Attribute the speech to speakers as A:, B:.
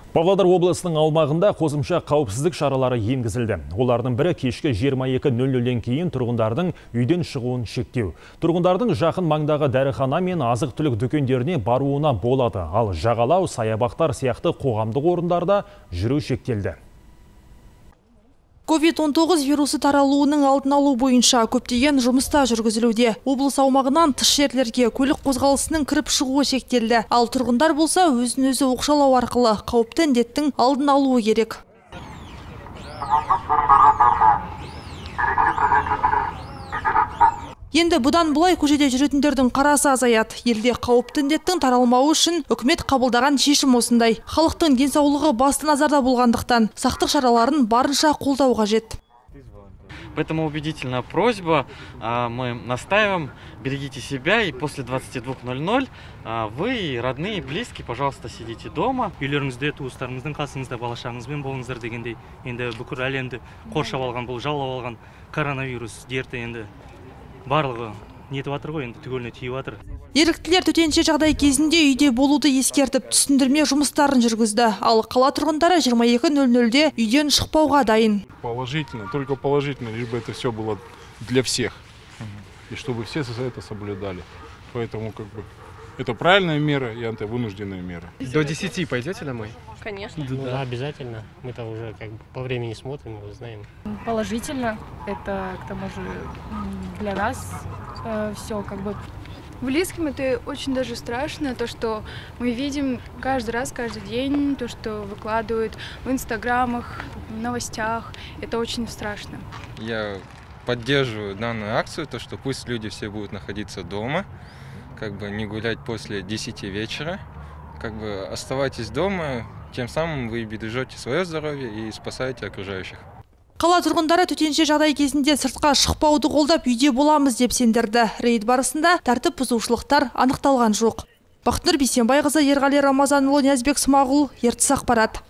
A: Павлодар облысының аумағында қосымша қауіпсіздік шаралары енгізілді. Олардың бірі кешкі 22:00-ден кейін тұрғындардың үйден шығуын шектеу. Тұрғындардың жақын маңдағы дәріхана мен азық-түлік дүкендеріне баруына болады, ал жағалау, саябақтар сияқты қоғамдық орындарда жүру шектелді.
B: COVID-19 вирусы таралуының алдын алу бойынша көптеген жұмыста жүргізілуде. Облыс аумағынан тыс жерлерге көлік қозғалысының кіріп шығуы шектелді. Ал тұрғындар болса өзін-өзі оқшаулау арқылы қауіпті індеттің алдын алуы керек. Енді бұдан бұлай көшеде жүретіндердің қарасы азаяды. Елде қауіпті індеттің таралмауы үшін үкімет қабылдаған шешім осындай. Халықтың денсаулығы басты назарда болғандықтан сақтық шараларын барынша қолдау қажет.
C: Поэтому убедительная просьба, мы настаиваем, берегите себя, и после 22:00 вы и родные, и близкие, пожалуйста, сидите дома.
D: Үйлеріңізде, туыстарыңыздың қасыңызда балашаңызбен болыңыздар дегендей, енді бүкіл әлемді қоршап алған, бұл жаулап алған коронавирус дерті енді барлығы нетіп атыр ғой, енді түгеліне тиіп атыр.
B: Еріктілер төтенше жағдай кезінде үйде болуды ескертіп, түсіндірме жұмыстарын жүргізді. Ал қала тұрғындары 22:00-де үйден шықпауға дайын.
E: Положительно, только положительно, лишь бы это все было для всех. И чтобы все это соблюдали. Поэтому это правильная мера и антивынужденная мера.
F: До 10 пойдете домой?
G: Конечно.
H: Да, обязательно. Мы-то уже по времени смотрим, мы знаем.
G: Положительно. Это к тому же для нас все
I: Близким это очень даже страшно, то, что мы видим каждый раз, каждый день, то, что выкладывают в инстаграмах, в новостях. Это очень страшно.
J: Я поддерживаю данную акцию, то, что пусть люди все будут находиться дома, не гулять после 10 вечера, оставайтесь дома, тем самым вы бережете свое здоровье и спасаете окружающих.
B: Қала тұрғындары төтенше жағдай кезінде сыртқа шықпауды қолдап үйде боламыз деп сендірді. Рейд барысында тәртіп бұзушылықтар анықталған жоқ. Бақытнұр Бейсенбайқызы, Ерғали Рамазанұлы, Ниязбек Смағұл, Ертіс ақпарат.